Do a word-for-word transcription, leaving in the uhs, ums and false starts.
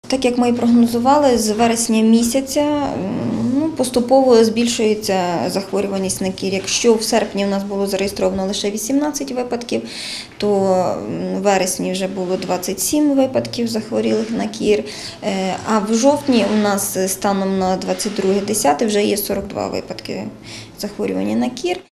Так як ми і прогнозували, з вересня місяця ну, поступово збільшується захворюваність на кір. Якщо в серпні у нас було зареєстровано лише вісімнадцять випадків, то в вересні вже було двадцять сім випадків захворілих на кір, а в жовтні у нас станом на двадцять друге десяте вже є сорок два випадки захворювання на кір.